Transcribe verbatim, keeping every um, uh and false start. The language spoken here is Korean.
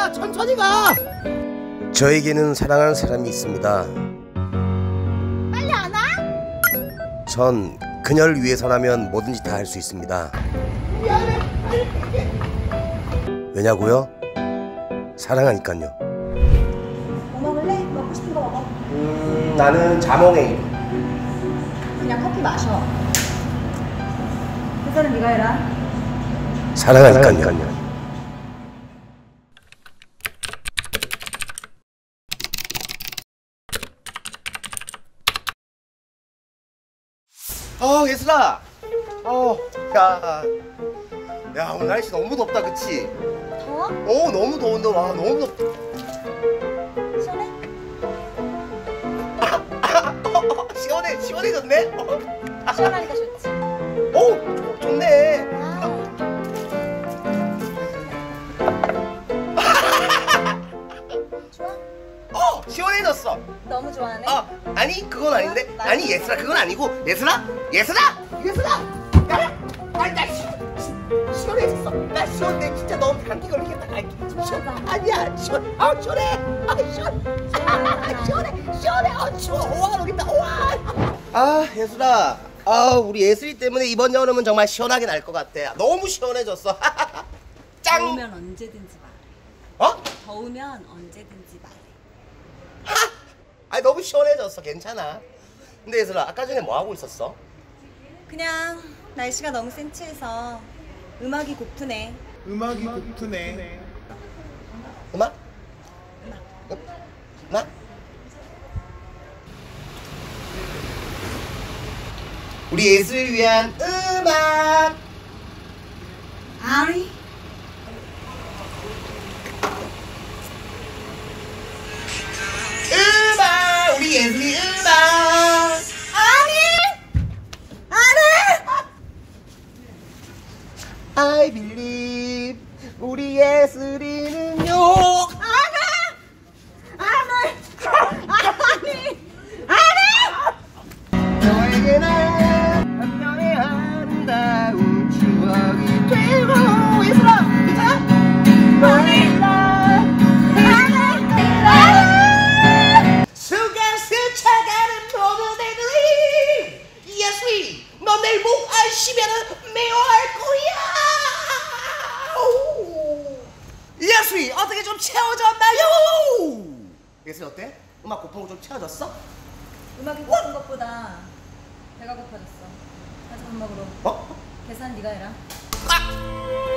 가 천천히 가. 저에게는 사랑하는 사람이 있습니다. 빨리 안 와? 전 그녀를 위해서라면 뭐든지 다 할 수 있습니다. 왜냐고요? 사랑하니까요. 뭐 먹을래? 먹고 싶은 거 먹어. 음, 나는 자몽에 그냥 커피 마셔. 회사는 네가 해라. 사랑하니까요. 어, 예슬아. 어, 야, 야, 오늘 날씨 너무 덥다, 그치? 더워? 어, 너무 더운데, 와, 너무 덥다. 시원해? 아, 아, 어, 어, 시원해, 시원해졌네? 어. 시원하니까 좋지. 어, 좋, 좋네. 아. 좋아? 어, 시원해졌어. 너무 좋아하네. 어, 아니, 그건 아닌데. 나- 아니, 예슬아, 그건 아니고. 예슬아? 예슬아? 예슬아! 야, 아니, 나 시, 시, 시원해졌어. 나 시원해. 진짜 너무 감기 걸리겠다. 아니, 시원, 아니야, 시원. 아, 시원해. 아, 시원. 아, 시원해. 시원해. 아, 추워. 와, 모르겠다. 와. 아, 예슬아. 아, 우리 예슬이 때문에 이번 여름은 정말 시원하게 날 것 같아. 너무 시원해졌어. 짱. 더우면 언제든지 말해. 어? 더우면 언제든지 말해. 하! 아니, 너무 시원해졌어. 괜찮아. 근데 예슬아, 아까 전에 뭐 하고 있었어? 그냥 날씨가 너무 센치해서 음악이 고프네. 음악이 고프네. 음악? 음악? 음악? 우리 예슬을 위한 음악! 아리? 음악! 우리 예슬이 음악! 아리! 아리! I believe 우리 예슬이는요. 아리! 아리! 아리! 너에게 난 한편의 아름다운 추억이 되고. 예슬아, 괜찮아? 순간 스쳐가는 모든 애들이 예슬이, 너 내일 목 안 쉬면은 미워할 거야. 예슬이, 어떻게 좀 채워졌나요? 예슬이 어때? 음악 고픈 거 좀 채워졌어? 음악이 고픈 것보다 배가 고파졌어. 가자 밥 먹으러. 어? 계산 네가 해라. 아!